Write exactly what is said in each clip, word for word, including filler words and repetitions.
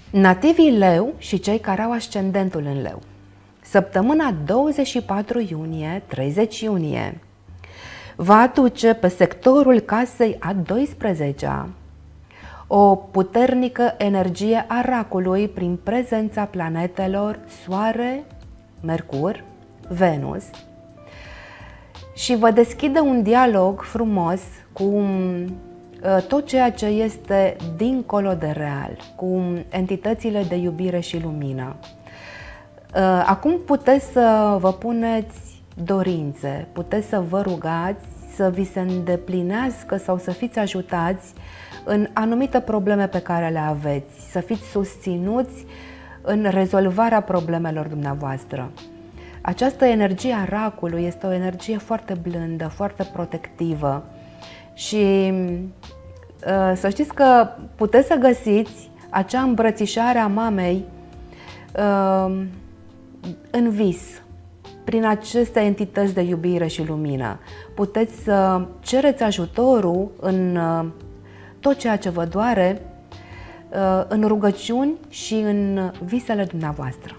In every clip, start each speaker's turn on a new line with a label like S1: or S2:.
S1: Nativii Leu și cei care au ascendentul în Leu. Săptămâna douăzeci și patru iunie - treizeci iunie va aduce pe sectorul casei a douăsprezecea o puternică energie a racului prin prezența planetelor Soare, Mercur, Venus și vă deschide un dialog frumos cu tot ceea ce este dincolo de real, cu entitățile de iubire și lumină. Acum puteți să vă puneți dorințe, puteți să vă rugați să vi se îndeplinească sau să fiți ajutați în anumite probleme pe care le aveți, să fiți susținuți în rezolvarea problemelor dumneavoastră. Această energie a racului este o energie foarte blândă, foarte protectivă și să știți că puteți să găsiți acea îmbrățișare a mamei în vis, prin aceste entități de iubire și lumină. Puteți să cereți ajutorul în tot ceea ce vă doare, în rugăciuni și în visele dumneavoastră.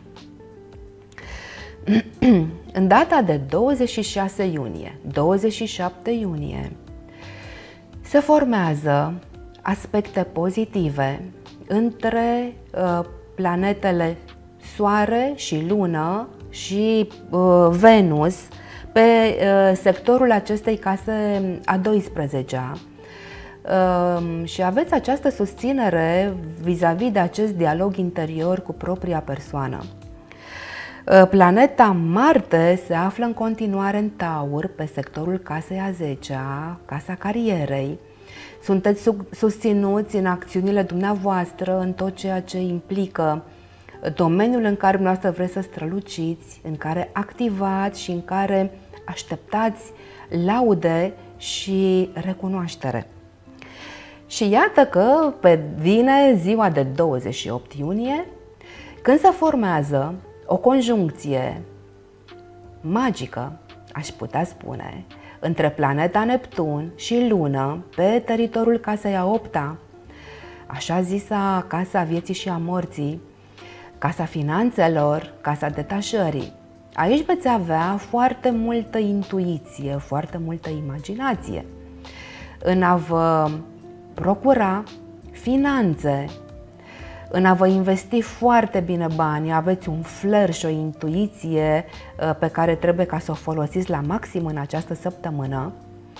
S1: În data de douăzeci și șase iunie - douăzeci și șapte iunie se formează aspecte pozitive între uh, planetele Soare și Lună și uh, Venus pe uh, sectorul acestei case a douăsprezecea. Uh, și aveți această susținere vis-a-vis de acest dialog interior cu propria persoană. Uh, planeta Marte se află în continuare în Taur pe sectorul casei a zecea, casa carierei. Sunteți susținuți în acțiunile dumneavoastră, în tot ceea ce implică domeniul în care dumneavoastră vreți să străluciți, în care activați și în care așteptați laude și recunoaștere. Și iată că pe vine ziua de douăzeci și opt iunie, când se formează o conjuncție magică, aș putea spune, între planeta Neptun și Lună pe teritoriul casei a opta, așa zisa casa vieții și a morții, casa finanțelor, casa detașării. Aici veți avea foarte multă intuiție, foarte multă imaginație în a vă procura finanțe, în a vă investi foarte bine banii. Aveți un flair și o intuiție pe care trebuie ca să o folosiți la maxim în această săptămână.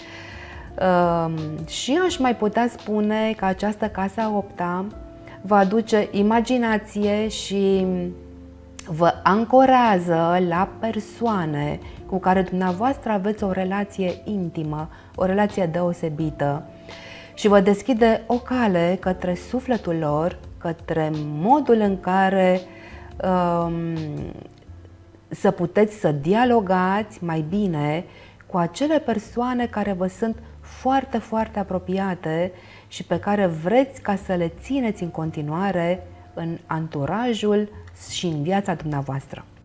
S1: Și aș mai putea spune că această casă a opta vă aduce imaginație și vă ancorează la persoane cu care dumneavoastră aveți o relație intimă, o relație deosebită și vă deschide o cale către sufletul lor, către modul în care um, să puteți să dialogați mai bine cu acele persoane care vă sunt foarte, foarte apropiate și pe care vreți ca să le țineți în continuare în anturajul și în viața dumneavoastră.